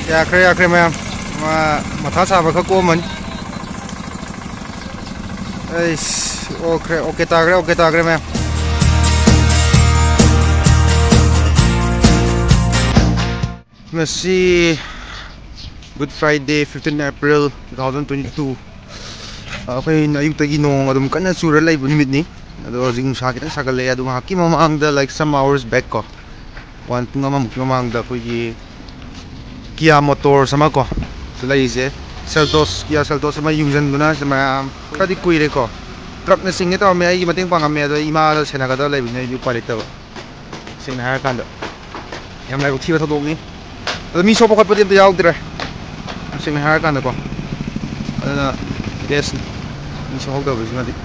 Yakre ma'am. Matha saba ka ko man. Okay tagre ma'am. Masi Good Friday, 15 April 2022. Okay, ayuta ginong adum kana sura live limit ni. Ado jing sa kita sagale adum haki mamangda like some hours back ko. Wan tunga mamangda ko yi Kia motor sama ko. Sila ise Seltos Kia Seltos sama yungjan duna sama kadi kuire ko. Truck na sing ito may ay mating pangame ado ima senaga da live ni yu palit to. Sing na kanda. Yam lai ko thiba thodong ni. Ado mi so pa ko din to yaw dire. Sing na kanda ko. Ada yes. Mi so hogda bisi mati.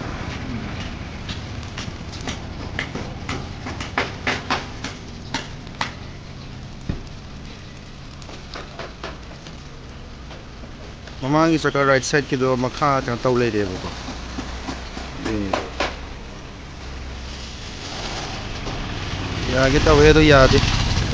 Mamang isa ka right side kido makha tang tawlay de ko. Ya kita we do ya de.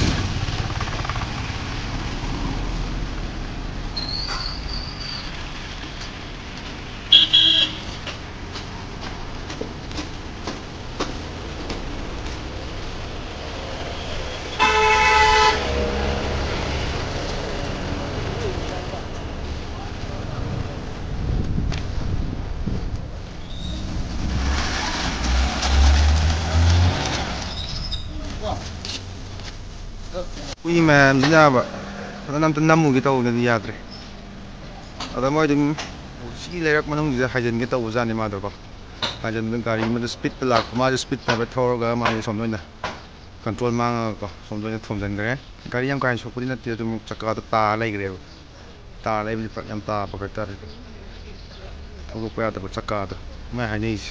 Uy ma'am, sila ba? Nam namu kita udah diadre. Ada mau ding si lerak manung dia hajan kita uzan ni mado ko. Hajan ding kari mo speed pelak, ma speed na betor ga ma som na. Control ma ko, som na thom jan gre. Kari yang kain sopudi na tia tum chakka ta lai gre. Ta lai bi pak yam ta pakta. Ko ko ya ta chakka ta. Ma hai ni.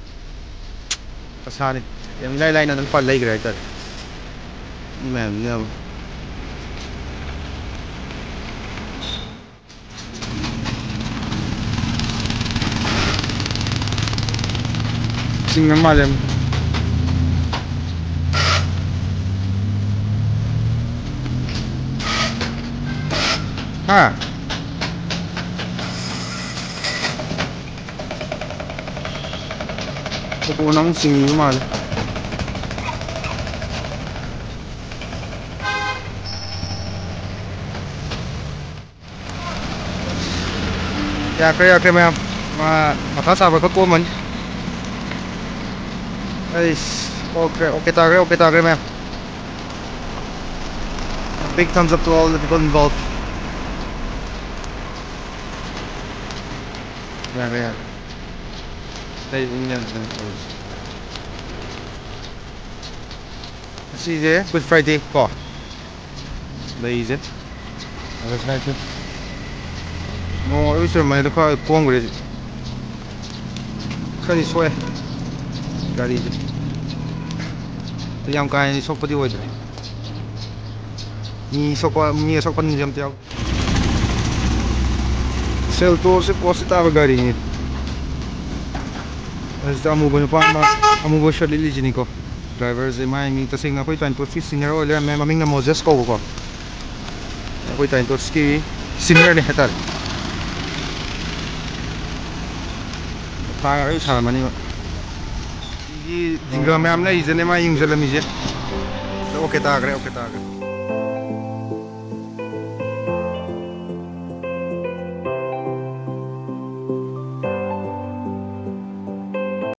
Asani. Yang lai na pa lai gre ta. Ma'am, ya. Singang malam. Ha. Ko nang singi mal. Yakre ma'am. Matha saba ka ko man. Okay tagre ma'am. Big thumbs up to all the people involved. Yeah. See there, Good Friday ko. Lazy. That's nice. No, I wish my the car Congress. Kani soe. Gari. To yang kai ni sok pati woi. Ni sok ni jam tiao. Sel to se poste tava gari ni. As da amu pa amu bo shot lili jini ko. Drivers e mai mi tasing na koi tan to fi senior ole me maming na Moses ko ko. Koi tan to ski senior ni hatar. Ta ai sa mani. Jingga ma'am na izane ma yung jalami je. Okay tagre.